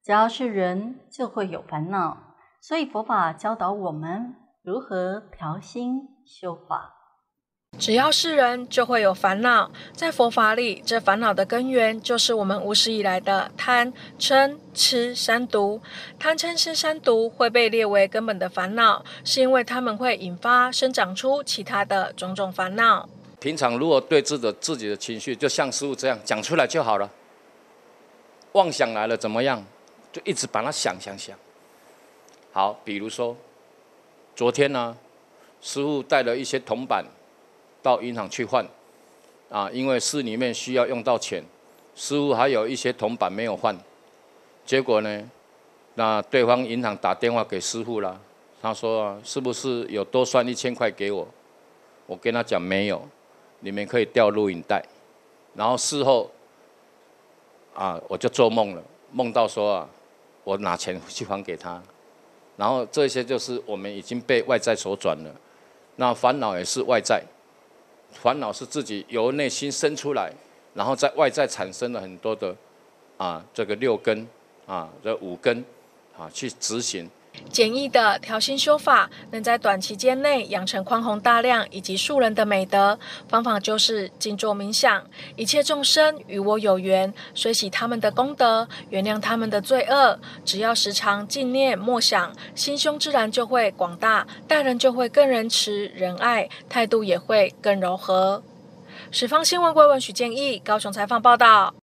只要是人，就会有烦恼，所以佛法教导我们如何调心修法。 只要是人，就会有烦恼。在佛法里，这烦恼的根源就是我们无始以来的贪、嗔、痴三毒。贪、嗔、痴三毒会被列为根本的烦恼，是因为它们会引发生长出其他的种种烦恼。 平常如果对自己的情绪，就像师父这样讲出来就好了。妄想来了怎么样？就一直把它想。好，比如说昨天呢，师父带了一些铜板到银行去换，因为寺里面需要用到钱，师父还有一些铜板没有换，结果呢，那对方银行打电话给师父了，他说是不是有多算1000块给我？我跟他讲没有，你们可以调录影带。然后事后我就做梦了，梦到说我拿钱去还给他，然后这些就是我们已经被外在所转了。那烦恼也是外在，烦恼是自己由内心生出来，然后在外在产生了很多的这个6根这5根去执行。 简易的调心修法，能在短期间内养成宽宏大量以及恕人的美德。方法就是静坐冥想，一切众生与我有缘，随喜他们的功德，原谅他们的罪恶。只要时常静念默想，心胸自然就会广大，待人就会更仁慈仁爱，态度也会更柔和。十方新闻归文许建议，高雄采访报道。